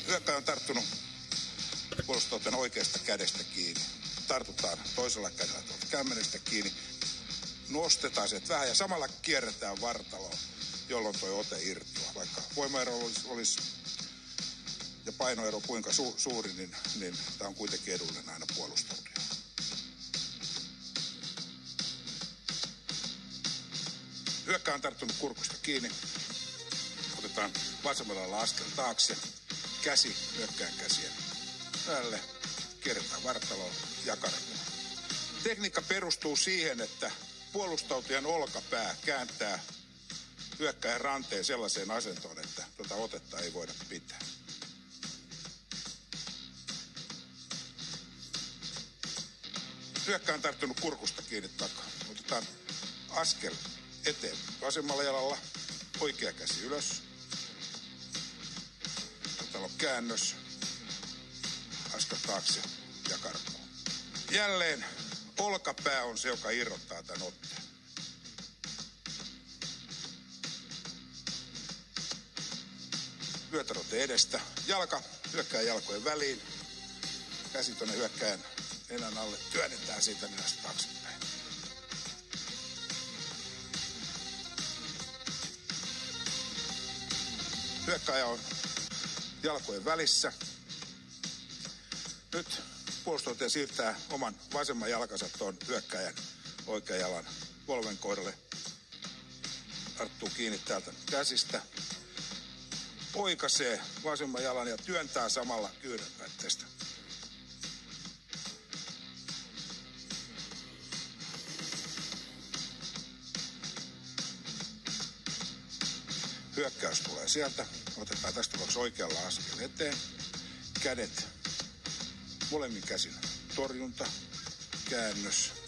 Hyökkääjä on tarttunut puolustajan oikeasta kädestä kiinni. Tartutaan toisella kädellä tuolta kämmenestä kiinni. Nostetaan se vähän ja samalla kierretään vartaloa, jolloin toi ote irtoaa. Vaikka voimaero olisi ja painoero kuinka suuri, niin tämä on kuitenkin edullinen aina puolustautua. Hyökkääjä on tarttunut kurkusta kiinni. Otetaan vasemmalla askel taakse. Käsi hyökkääjän käsien päälle. Kierretään vartaloon ja karkuun. Tekniikka perustuu siihen, että puolustautujan olkapää kääntää hyökkääjän ranteen sellaiseen asentoon, että tuota otetta ei voida pitää. Hyökkääjä on tarttunut kurkusta kiinni takaa. Otetaan askel eteen vasemmalla jalalla, oikea käsi ylös. Täällä on käännös, askel taakse ja karkuun. Jälleen olkapää on se, joka irrottaa tämän otteen. Vyötäröte edestä, jalka hyökkääjän jalkojen väliin, käsi tuonne hyökkääjän nenän alle, työnnetään siitä nenästä taaksepäin. Hyökkääjä on jalkojen välissä. Nyt puolustaja siirtää oman vasemman jalkansa tuon hyökkääjän oikean jalan polven kohdalle. Tarttuu kiinni täältä käsistä. Oikaisee vasemman jalan ja työntää samalla kyynärpäitteestä. Hyökkäys tulee sieltä. Otetaan tästä tapauksessa oikealla askel eteen. Kädet molemmin käsin torjunta, käännös,